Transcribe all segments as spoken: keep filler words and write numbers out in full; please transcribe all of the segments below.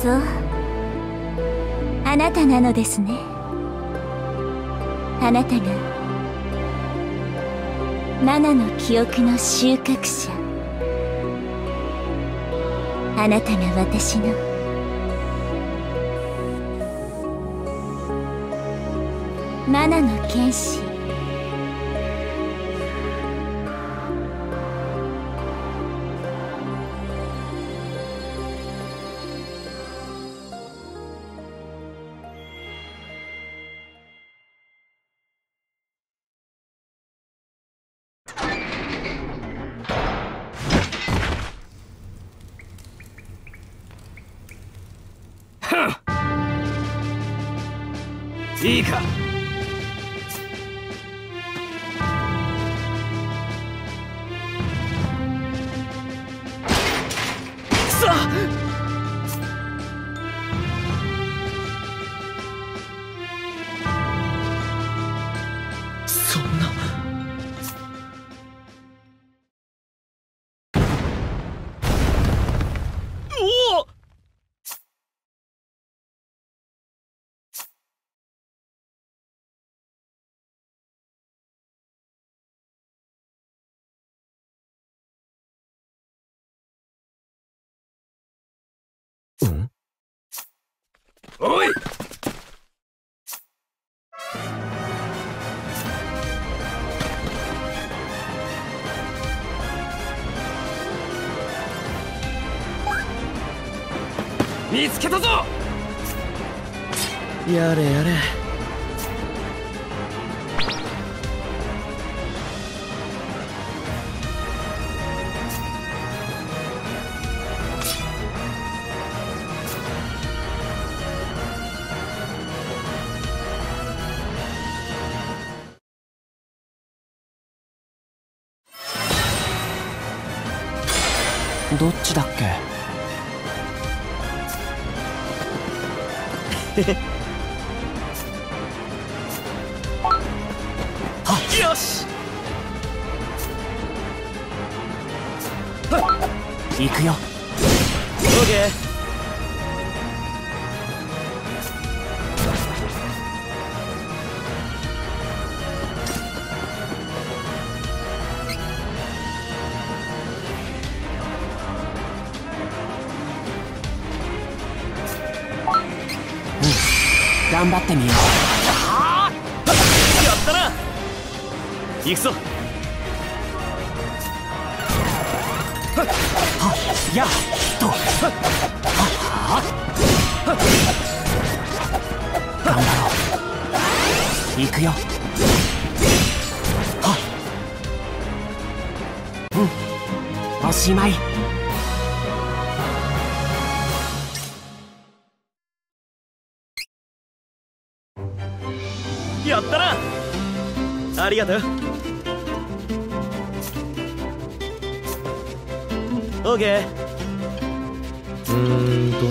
そう、あなたなのですね。あなたがマナの記憶の収穫者。あなたが私のマナの剣士。 いいか。さあ、そんな。おお。おい！見つけたぞ！やれやれ。どっちだっけ？はっ、よし！行くよ。オーケー。頑張ってみよう。やったな。行くぞ。はっやっとはっ頑張ろう。行くよ。はっうん、おしまい。やったな。ありがとう。オーケー。うーんと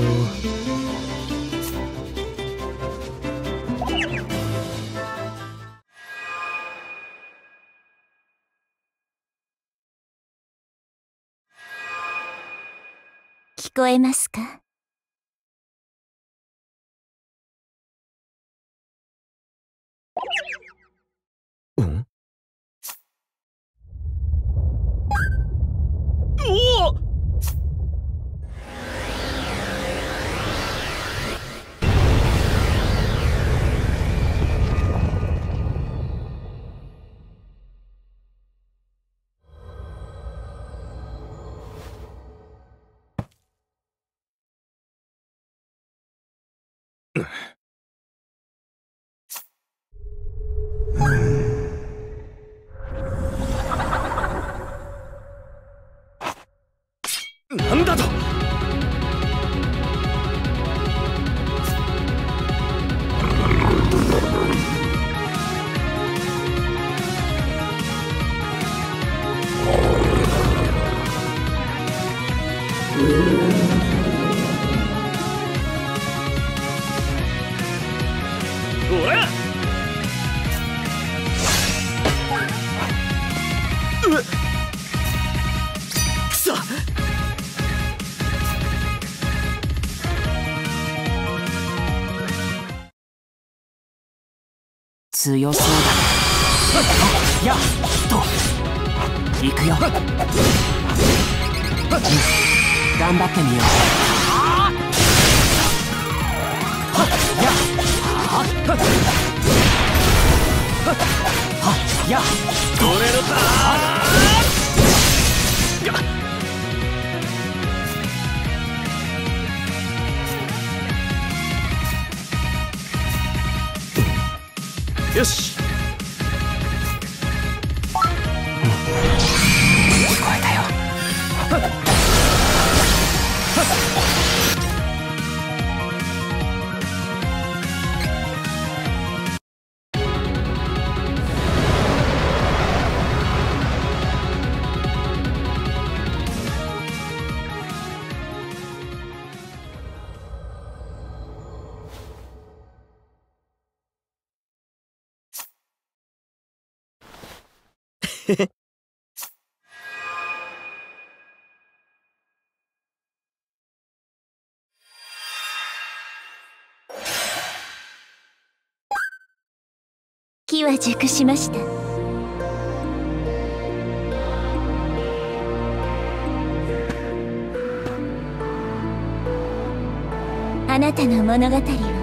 聞こえますか？ うん？おお！なんだと！おら！うっ！くそ！ 強そうだ。やっと行くよ。頑張ってみよう。やっやっ俺のターン。よし、聞こえたよ。 機は熟しました。あなたの物語を